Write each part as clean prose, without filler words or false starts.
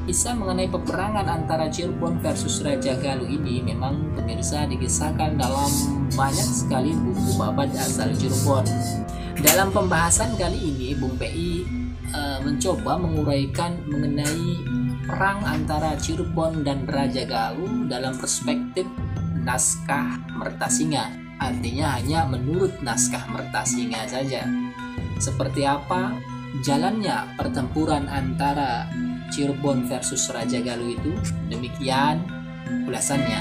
Kisah mengenai peperangan antara Cirebon versus Raja Galuh ini memang pemirsa dikisahkan dalam banyak sekali buku babat asal Cirebon. Dalam pembahasan kali ini, Bung PI mencoba menguraikan mengenai perang antara Cirebon dan Raja Galuh dalam perspektif naskah Mertasinga. Artinya hanya menurut naskah Mertasinga saja. Seperti apa jalannya pertempuran antara Cirebon versus Raja Galuh itu? Demikian ulasannya.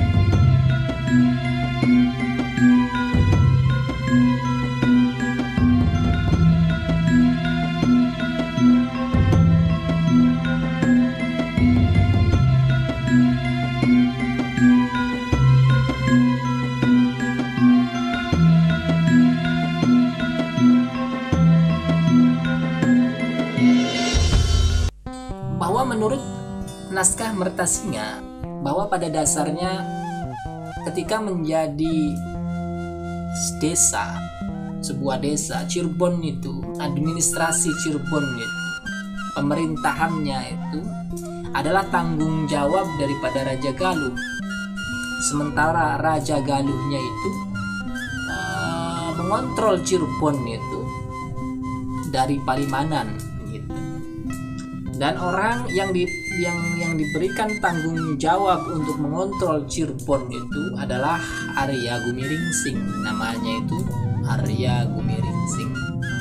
Bahwa menurut naskah Mertasinga, bahwa pada dasarnya ketika menjadi desa, sebuah desa Cirebon itu, administrasi Cirebon itu, pemerintahannya itu adalah tanggung jawab daripada Raja Galuh. Sementara Raja Galuhnya itu mengontrol Cirebon itu dari Palimanan. Dan orang yang diberikan tanggung jawab untuk mengontrol Cirebon itu adalah Arya Gumiringsing. Namanya itu Arya Gumiringsing.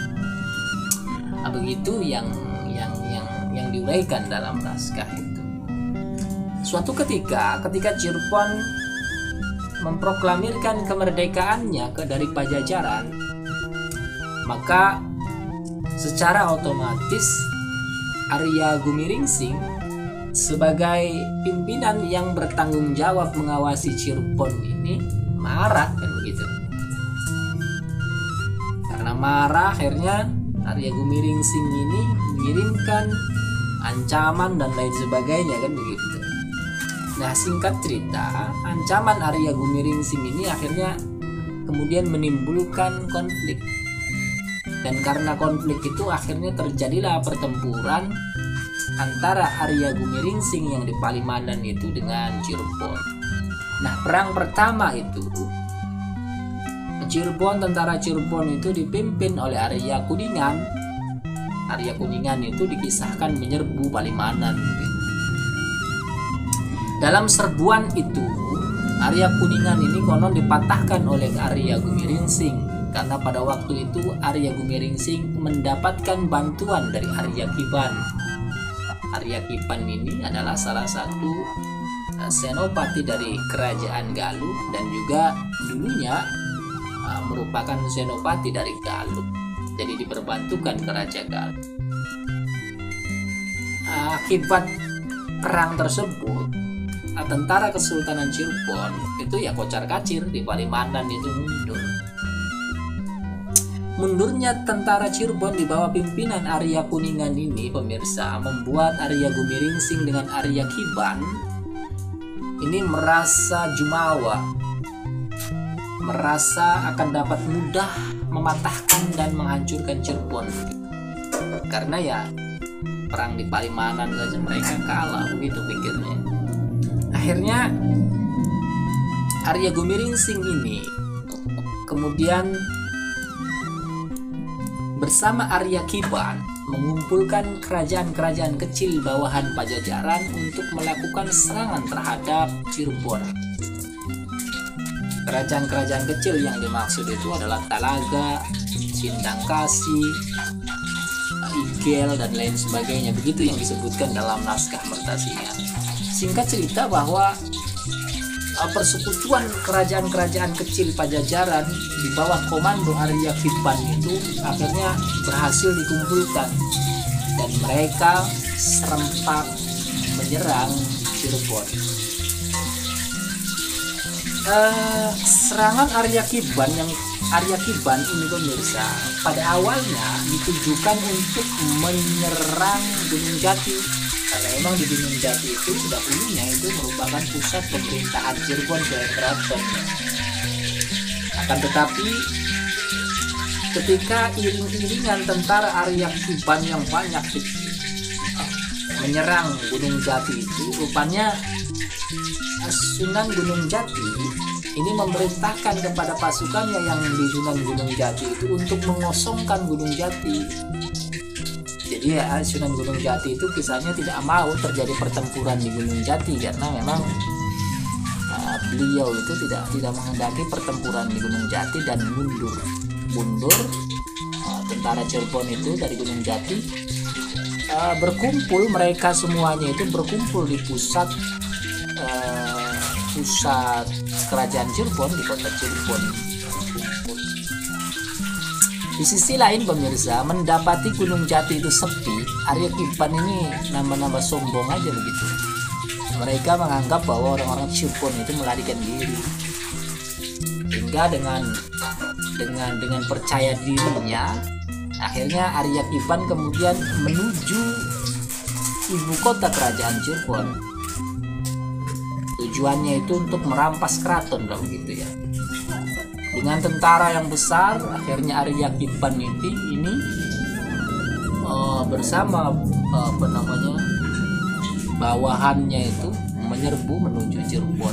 Begitu yang diuraikan dalam naskah itu. Suatu ketika Cirebon memproklamirkan kemerdekaannya dari Pajajaran, maka secara otomatis Arya Gumiringsing sebagai pimpinan yang bertanggung jawab mengawasi Cirebon ini marah, kan begitu. Karena marah, akhirnya Arya Gumiringsing ini mengirimkan ancaman dan lain sebagainya, kan begitu. Nah, singkat cerita, ancaman Arya Gumiringsing ini akhirnya kemudian menimbulkan konflik. Dan karena konflik itu akhirnya terjadilah pertempuran antara Arya Gumiringsing yang di Palimanan itu dengan Cirebon. Nah, perang pertama itu tentara Cirebon itu dipimpin oleh Arya Kuningan. Arya Kuningan itu dikisahkan menyerbu Palimanan. Dalam serbuan itu, Arya Kuningan ini konon dipatahkan oleh Arya Gumiringsing. Karena pada waktu itu Arya Gumiringsing mendapatkan bantuan dari Arya Kiban. Arya Kiban ini adalah salah satu senopati dari kerajaan Galuh dan juga dulunya merupakan senopati dari Galuh. Jadi diperbantukan ke Raja Galuh. Akibat perang tersebut, tentara Kesultanan Cirebon itu ya kocar-kacir, di Palimanan itu mundur. Mundurnya tentara Cirebon di bawah pimpinan Arya Kuningan ini, pemirsa, membuat Arya Gumiringsing dengan Arya Kiban ini merasa jumawa, merasa akan dapat mudah mematahkan dan menghancurkan Cirebon. Karena ya perang di Palimanan saja mereka kalah, begitu pikirnya. Akhirnya Arya Gumiringsing ini kemudian bersama Arya Kiban mengumpulkan kerajaan-kerajaan kecil bawahan Pajajaran untuk melakukan serangan terhadap Cirebon. Kerajaan-kerajaan kecil yang dimaksud itu adalah Talaga, Sindangkasi, Igel, dan lain sebagainya. Begitu yang disebutkan dalam naskah Mertasinga. Singkat cerita bahwa persekutuan kerajaan-kerajaan kecil Pajajaran di bawah komando Arya Kiban itu akhirnya berhasil dikumpulkan dan mereka serempak menyerang Cirebon. Serangan Arya Kiban ini, pemirsa, pada awalnya ditujukan untuk menyerang Gunung Jati. Karena memang di Gunung Jati itu dahulunya itu merupakan pusat pemerintahan Cirebon oleh keraton. Akan tetapi ketika iring-iringan tentara Arya Kiban yang banyak menyerang Gunung Jati itu, rupanya Sunan Gunung Jati ini memerintahkan kepada pasukannya yang di Sunan Gunung Jati itu untuk mengosongkan Gunung Jati. Jadi Sunan Gunung Jati itu kisahnya tidak mau terjadi pertempuran di Gunung Jati, karena memang beliau itu tidak menghendaki pertempuran di Gunung Jati dan mundur tentara Cirebon itu dari Gunung Jati. Berkumpul, mereka semuanya itu berkumpul di pusat kerajaan Cirebon, di kota Cirebon. Di sisi lain pemirsa, mendapati Gunung Jati itu sepi, Arya Kiban ini nambah-nambah sombong aja begitu. Mereka menganggap bahwa orang-orang Cirebon itu melarikan diri, hingga dengan percaya dirinya, akhirnya Arya Kiban kemudian menuju ibu kota kerajaan Cirebon. Tujuannya itu untuk merampas keraton kalau gitu ya. Dengan tentara yang besar, akhirnya Arya Kiban ini bersama bawahannya itu menyerbu menuju Cirebon.